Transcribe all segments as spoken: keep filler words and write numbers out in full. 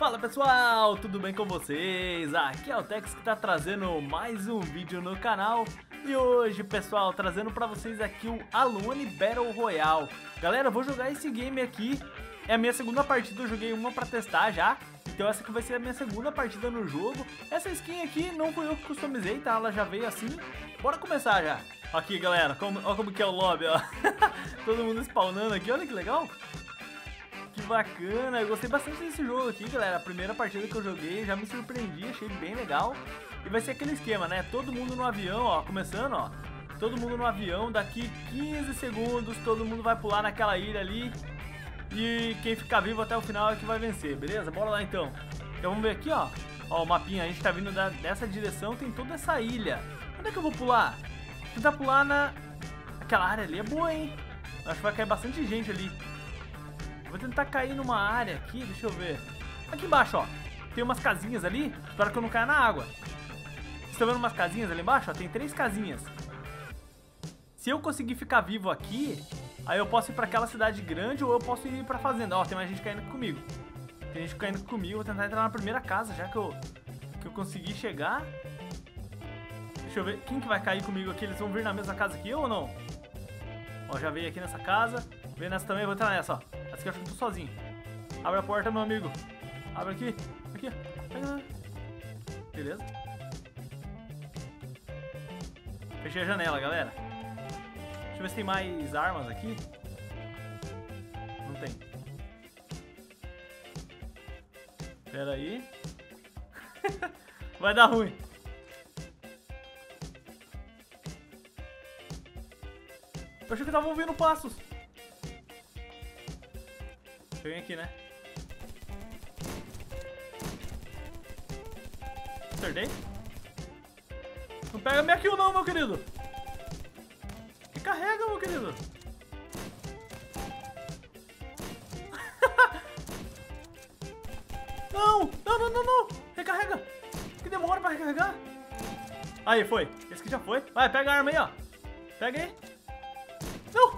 Fala pessoal, tudo bem com vocês? Aqui é o Tex que tá trazendo mais um vídeo no canal. E hoje, pessoal, trazendo pra vocês aqui o Alone Battle Royale. Galera, eu vou jogar esse game aqui. É a minha segunda partida, eu joguei uma pra testar já. Então essa aqui vai ser a minha segunda partida no jogo. Essa skin aqui não fui eu que customizei, tá? Ela já veio assim. Bora começar já. Aqui, galera, como, olha como que é o lobby, ó. Todo mundo spawnando aqui, olha que legal. Que bacana, eu gostei bastante desse jogo aqui, galera. A primeira partida que eu joguei, já me surpreendi, achei bem legal. E vai ser aquele esquema, né? Todo mundo no avião, ó, começando, ó. Todo mundo no avião, daqui quinze segundos, todo mundo vai pular naquela ilha ali. E quem ficar vivo até o final é que vai vencer, beleza? Bora lá então. Então vamos ver aqui, ó. Ó, o mapinha, a gente tá vindo da, dessa direção, tem toda essa ilha. Onde é que eu vou pular? Vou tentar pular na... Aquela área ali é boa, hein? Acho que vai cair bastante gente ali. Vou tentar cair numa área aqui, deixa eu ver. Aqui embaixo, ó. Tem umas casinhas ali. Espero que eu não caia na água. Vocês estão vendo umas casinhas ali embaixo? Ó, tem três casinhas. Se eu conseguir ficar vivo aqui, aí eu posso ir pra aquela cidade grande ou eu posso ir pra fazenda. Ó, tem mais gente caindo comigo. Tem gente caindo comigo. Vou tentar entrar na primeira casa, já que eu, que eu consegui chegar. Deixa eu ver. Quem que vai cair comigo aqui? Eles vão vir na mesma casa que eu ou não? Ó, já veio aqui nessa casa. Veio nessa também, vou entrar nessa, ó. Essa aqui eu acho que eu tô sozinho. Abre a porta, meu amigo. Abre aqui. Aqui, ó. Beleza. Fechei a janela, galera. Deixa eu ver se tem mais armas aqui. Não tem. Pera aí. Vai dar ruim. Eu achei que tava ouvindo passos. Vem aqui, né? Acertei? Não pega minha kill não, meu querido. Recarrega, meu querido. Não, não, não, não, não. Recarrega. Que demora pra recarregar. Aí, foi. Esse aqui já foi. Vai, pega a arma aí, ó. Pega aí. Não.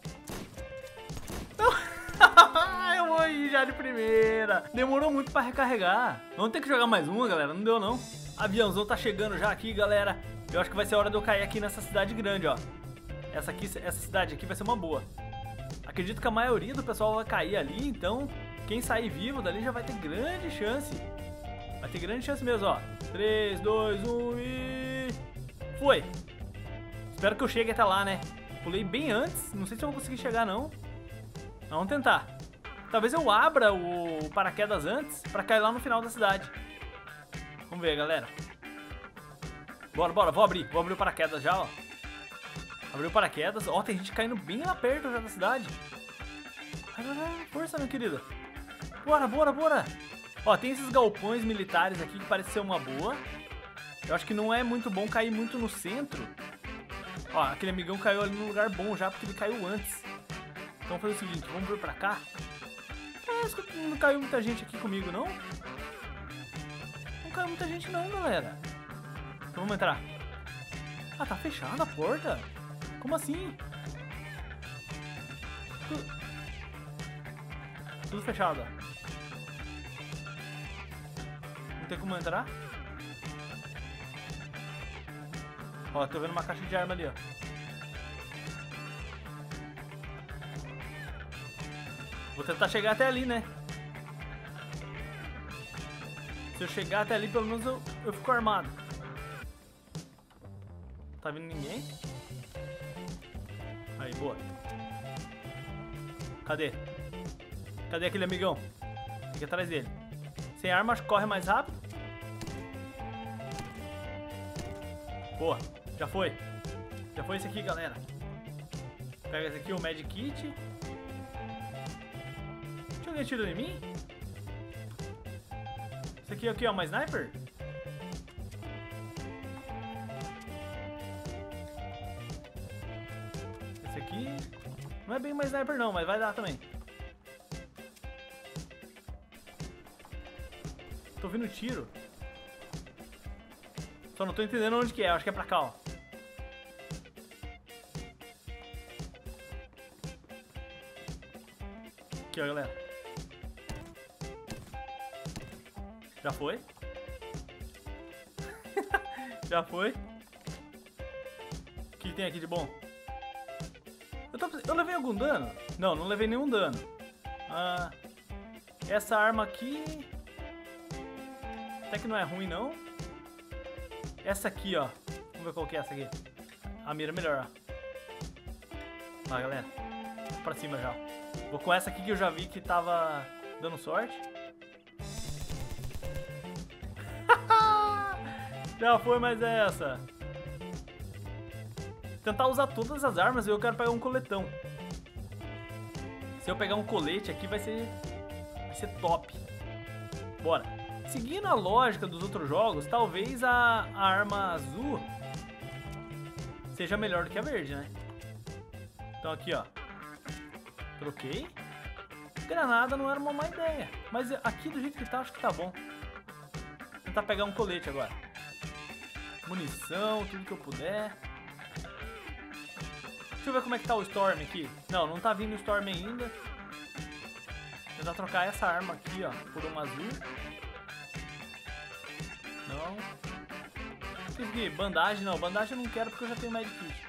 Eu vou ir já de primeira. Demorou muito pra recarregar. Vamos ter que jogar mais uma, galera. Não deu, não. Aviãozão tá chegando já aqui, galera. Eu acho que vai ser a hora de eu cair aqui nessa cidade grande, ó. Essa aqui, essa cidade aqui vai ser uma boa. Acredito que a maioria do pessoal vai cair ali, então quem sair vivo dali já vai ter grande chance. Vai ter grande chance mesmo, ó. três, dois, um e... Foi. Espero que eu chegue até lá, né? Pulei bem antes. Não sei se eu vou conseguir chegar, não. Vamos tentar. Talvez eu abra o paraquedas antes pra cair lá no final da cidade. Vamos ver, galera. Bora, bora. Vou abrir. Vou abrir o paraquedas já, ó. Abriu o paraquedas. Ó, tem gente caindo bem lá perto já da cidade. Vai, vai, vai. Força, meu querido. Bora, bora, bora. Ó, tem esses galpões militares aqui que parece ser uma boa. Eu acho que não é muito bom cair muito no centro. Ó, aquele amigão caiu ali num lugar bom já porque ele caiu antes. Então vamos fazer o seguinte, vamos vir pra cá. Parece que não caiu muita gente aqui comigo, não? Não caiu muita gente não, galera. Então vamos entrar. Ah, tá fechada a porta? Como assim? Tudo, Tudo fechado, ó. Não tem como entrar? Ó, tô vendo uma caixa de arma ali, ó. Vou tentar chegar até ali, né? Se eu chegar até ali, pelo menos eu, eu fico armado. Tá vindo ninguém? Aí, boa. Cadê? Cadê aquele amigão? Fica atrás dele. Sem arma, acho que corre mais rápido. Boa, já foi. Já foi esse aqui, galera. Pega esse aqui, o Med Kit. Tinha alguém atirando em mim? Esse aqui, aqui, ó, uma sniper? Esse aqui não é bem uma sniper não, mas vai dar também. Tô ouvindo tiro. Só não tô entendendo onde que é, acho que é pra cá, ó. Aqui, ó, galera. Já foi? Já foi? O que tem aqui de bom? Eu, tô... eu levei algum dano? Não, não levei nenhum dano. Ah, essa arma aqui... até que não é ruim, não. Essa aqui, ó. Vamos ver qual que é essa aqui. A mira é melhor, ó. Vai, galera. Pra cima já. Vou com essa aqui que eu já vi que tava dando sorte. Já foi mais essa. Tentar usar todas as armas e eu quero pegar um coletão. Se eu pegar um colete aqui vai ser vai ser top. Bora. Seguindo a lógica dos outros jogos, talvez a, a arma azul seja melhor do que a verde, né? Então aqui, ó. Troquei. Granada não era uma má ideia. Mas aqui do jeito que tá, acho que tá bom. Vou tentar pegar um colete agora. Munição, tudo que eu puder. Deixa eu ver como é que tá o Storm aqui. Não, não tá vindo o Storm ainda. Vou tentar trocar essa arma aqui, ó, por uma azul. Não. O que aqui? Bandagem? Não, bandagem eu não quero porque eu já tenho Medkit.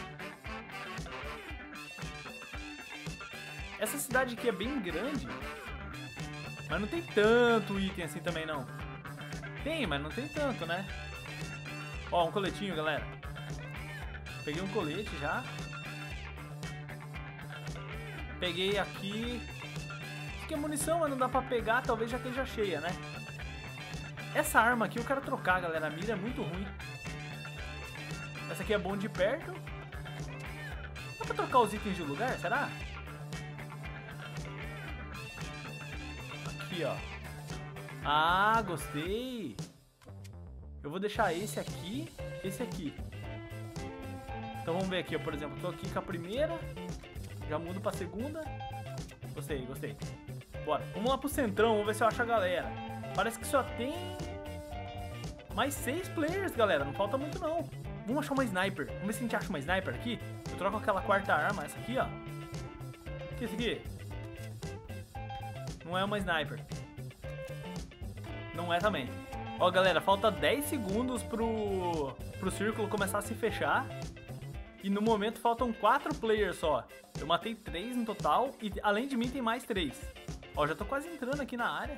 Essa cidade aqui é bem grande, mas não tem tanto item assim também, não. Tem, mas não tem tanto, né? Ó, um coletinho, galera. Peguei um colete já. Peguei aqui. Isso aqui é munição, mas não dá pra pegar, talvez já esteja cheia, né? Essa arma aqui eu quero trocar, galera. A mira é muito ruim. Essa aqui é bom de perto. Dá pra trocar os itens de lugar, será? Aqui, ó. Ah, gostei. Eu vou deixar esse aqui, esse aqui. Então vamos ver aqui, ó, por exemplo, tô aqui com a primeira, já mudo pra segunda. Gostei, gostei. Bora, vamos lá pro centrão, vamos ver se eu acho a galera. Parece que só tem mais seis players, galera, não falta muito não. Vamos achar uma sniper, vamos ver se a gente acha uma sniper aqui. Eu troco aquela quarta arma, essa aqui, ó. O que é esse aqui? Não é uma sniper. Não é também. Ó, galera, falta dez segundos pro, pro círculo começar a se fechar. E no momento faltam quatro players só. Eu matei três no total e além de mim tem mais três. Ó, já tô quase entrando aqui na área.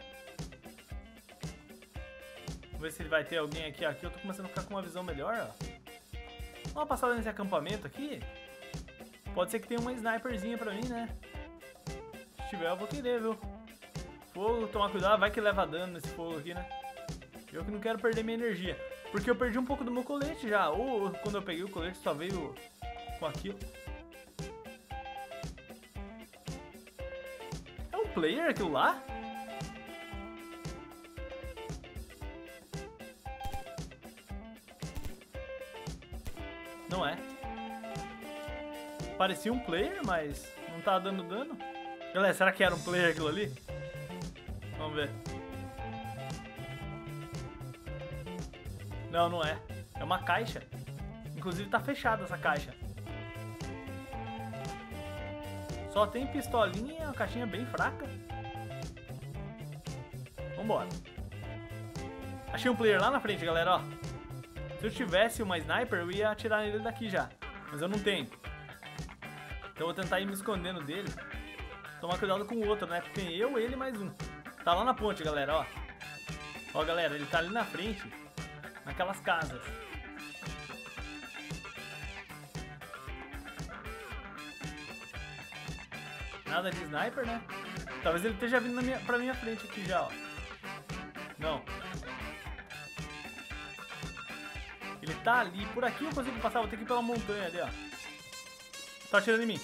Vamos ver se vai ter alguém aqui. Aqui eu tô começando a ficar com uma visão melhor, ó. Dá uma passada nesse acampamento aqui. Pode ser que tenha uma sniperzinha pra mim, né? Se tiver eu vou querer, viu? Fogo, tomar cuidado, vai que leva dano nesse fogo aqui, né? Eu que não quero perder minha energia. Porque eu perdi um pouco do meu colete já. Ou quando eu peguei o colete só veio com aquilo. É um player aquilo lá? Não é. Parecia um player, mas não tá dando dano. Galera, será que era um player aquilo ali? Vamos ver. Não, não é. É uma caixa. Inclusive tá fechada essa caixa. Só tem pistolinha, uma caixinha bem fraca. Vambora. Achei um player lá na frente, galera, ó. Se eu tivesse uma sniper, eu ia atirar nele daqui já. Mas eu não tenho. Então eu vou tentar ir me escondendo dele. Tomar cuidado com o outro, né? Porque tem eu, ele e mais um. Tá lá na ponte, galera, ó. Ó, galera, ele tá ali na frente. Naquelas casas. Nada de sniper, né? Talvez ele esteja vindo na minha, pra minha frente aqui já, ó. Não. Ele tá ali. Por aqui eu consigo passar. Vou ter que ir pela montanha ali, ó. Tá atirando em mim.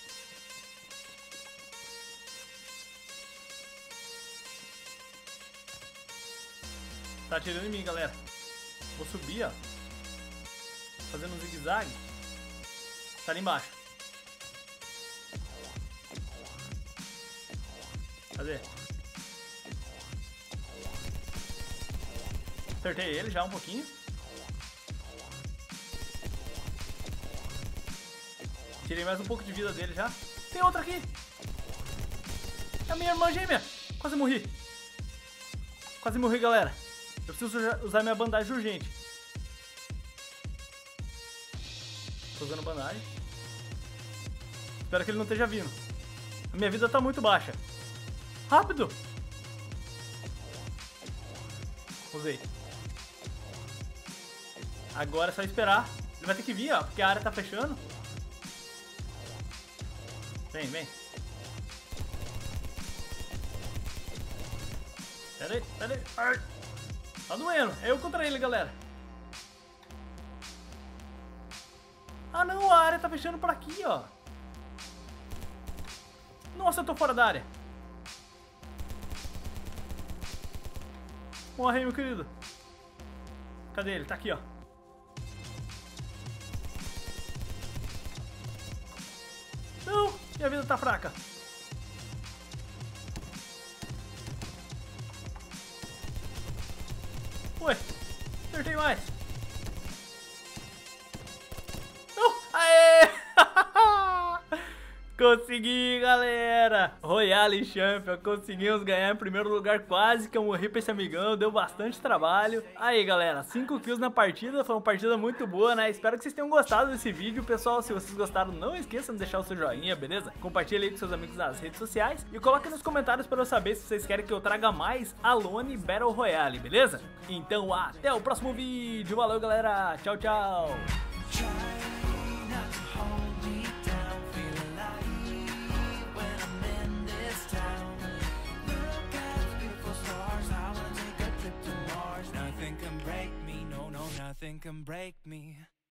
Tá atirando em mim, galera. Vou subir, ó. Fazendo um zigue-zague. Tá ali embaixo. Cadê? Acertei ele já um pouquinho. Tirei mais um pouco de vida dele já. Tem outra aqui. É a minha irmã gêmea. Quase morri. Quase morri, galera. Eu preciso usar minha bandagem urgente. Tô usando bandagem. Espero que ele não esteja vindo. A minha vida tá muito baixa. Rápido! Usei. Agora é só esperar. Ele vai ter que vir, ó, porque a área tá fechando. Vem, vem. Pera aí, pera aí. Ai. Tá doendo. É eu contra ele, galera. Ah, não. A área tá fechando por aqui, ó. Nossa, eu tô fora da área. Morre aí, meu querido. Cadê ele? Tá aqui, ó. Não, minha vida tá fraca. Ué, acertei mais. Não, aê! Consegui, galera! Royale Champion, conseguimos ganhar em primeiro lugar. Quase que eu morri pra esse amigão, deu bastante trabalho. Aí, galera, cinco kills na partida, foi uma partida muito boa, né? Espero que vocês tenham gostado desse vídeo. Pessoal, se vocês gostaram, não esqueçam de deixar o seu joinha, beleza? Compartilhe aí com seus amigos nas redes sociais e coloque nos comentários para eu saber se vocês querem que eu traga mais Alone Battle Royale, beleza? Então, até o próximo vídeo. Valeu, galera! Tchau, tchau! Nothing can break me.